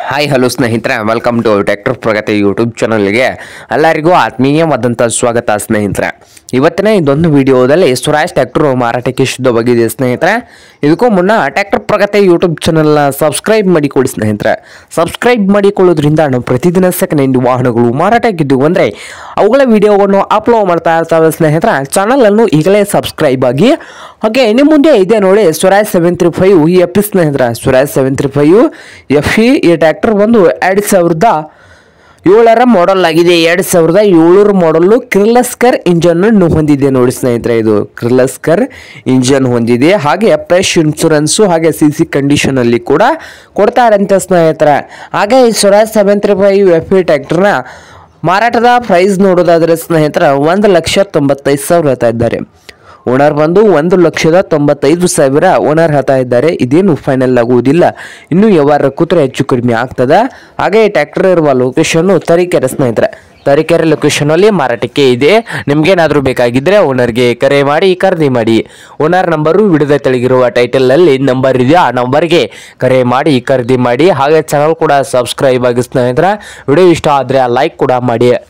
Hi hello ಸ್ನೇಹಿತರೆ, welcome to tractor Pragati YouTube ಚಾನಲ್ಗೆ ಎಲ್ಲರಿಗೂ ಆತ್ಮೀಯವಾದಂಥ ಸ್ವಾಗತ ಸ್ನೇಹಿತರೆ. ಇವತ್ತಿನ ಇದೊಂದು ವಿಡಿಯೋದಲ್ಲಿ ಸ್ವರಾಜ್ ಟ್ರ್ಯಾಕ್ಟರ್ ಮಾರಾಟಕ್ಕೆ ಶುದ್ಧವಾಗಿದೆ ಸ್ನೇಹಿತರೆ. ಇದಕ್ಕೂ ಮುನ್ನ ಟ್ರ್ಯಾಕ್ಟರ್ ಪ್ರಗತಿ ಯೂಟ್ಯೂಬ್ ಚಾನಲ್ನ ಸಬ್ಸ್ಕ್ರೈಬ್ ಮಾಡಿಕೊಳ್ಳಿ ಸ್ನೇಹಿತರೆ. ಸಬ್ಸ್ಕ್ರೈಬ್ ಮಾಡಿಕೊಳ್ಳೋದ್ರಿಂದ ನಾವು ಪ್ರತಿದಿನ ಸೆಕೆಂಡ್ ಹ್ಯಾಂಡ್ ವಾಹನಗಳು ಮಾರಾಟಕ್ಕಿದ್ದವು ಅಂದರೆ ಅವುಗಳ ವಿಡಿಯೋವನ್ನು ಅಪ್ಲೋಡ್ ಮಾಡ್ತಾ ಇರ್ತವೆ ಸ್ನೇಹಿತರೆ. ಚಾನಲನ್ನು ಈಗಲೇ ಸಬ್ಸ್ಕ್ರೈಬ್ ಆಗಿ. ಓಕೆ, ನಿಮ್ಮ ಮುಂದೆ ಇದೆ ನೋಡಿ ಸ್ವರಾಜ್ 735 ಎಫ್ ಇ ಸ್ನೇಹಿತರೆ. ಸ್ವರಾಜ್ 735 ಎಫ್ ಇ ಈ ಟ್ರ್ಯಾಕ್ಟರ್ ಬಂದು 2007 ಮಾಡೆಲ್ ಆಗಿದೆ. 2007 ಮಾಡಲ್ಲು ಕಿರ್ಲಸ್ಕರ್ ಇಂಜನ್ ಅನ್ನು ಹೊಂದಿದೆ ನೋಡಿ ಸ್ನೇಹಿತರೆ. ಇದು ಕಿರ್ಲಸ್ಕರ್ ಇಂಜನ್ ಹೊಂದಿದೆ. ಹಾಗೆ ಫ್ರೆಶ್ ಇನ್ಶೂರೆನ್ಸು ಹಾಗೆ CC ಕಂಡೀಷನ್ ಅಲ್ಲಿ ಕೂಡ ಕೊಡ್ತಾರಂತೆ ಸ್ನೇಹಿತರೆ. ಹಾಗೆ ಈ ಸ್ವರಾಜ್ 735 ಎಫ್ ಇ ಟ್ರ್ಯಾಕ್ಟರ್ನ ಮಾರಾಟದ ಪ್ರೈಸ್ ನೋಡೋದಾದ್ರೆ ಸ್ನೇಹಿತರೆ 1,95,000 ಹೇಳ್ತಾ ಇದ್ದಾರೆ. ಓನರ್ ಬಂದು 1,95,000 ಓನರ್ ಹೇಳ್ತಾ ಇದ್ದಾರೆ. ಇದೇನು ಫೈನಲ್ ಆಗುವುದಿಲ್ಲ, ಇನ್ನು ವ್ಯವಹಾರ ಕೂತ್ರೆ ಹೆಚ್ಚು ಕಡಿಮೆ ಆಗ್ತದೆ. ಹಾಗೆ ಟ್ರ್ಯಾಕ್ಟರ್ ಇರುವ ಲೊಕೇಶನ್ ತರೀಕೆರೆ ಸ್ನೇಹಿತರೆ. ತರೀಕೆರೆ ಲೊಕೇಶನ್ ಅಲ್ಲಿ ಮಾರಾಟಕ್ಕೆ ಇದೆ. ನಿಮ್ಗೇನಾದ್ರೂ ಬೇಕಾಗಿದ್ರೆ ಓನರ್ಗೆ ಕರೆ ಮಾಡಿ ಖರೀದಿ ಮಾಡಿ. ಓನರ್ ನಂಬರು ವಿಡಿಯೋದ ತೆಳಗಿರುವ ಟೈಟಲ್ ಅಲ್ಲಿ ನಂಬರ್ ಇದೆ, ಆ ನಂಬರ್ಗೆ ಕರೆ ಮಾಡಿ ಖರೀದಿ ಮಾಡಿ. ಹಾಗೆ ಚಾನಲ್ ಕೂಡ ಸಬ್ಸ್ಕ್ರೈಬ್ ಆಗಿ ಸ್ನೇಹಿತರೆ. ವಿಡಿಯೋ ಇಷ್ಟ ಆದ್ರೆ ಲೈಕ್ ಕೂಡ ಮಾಡಿ.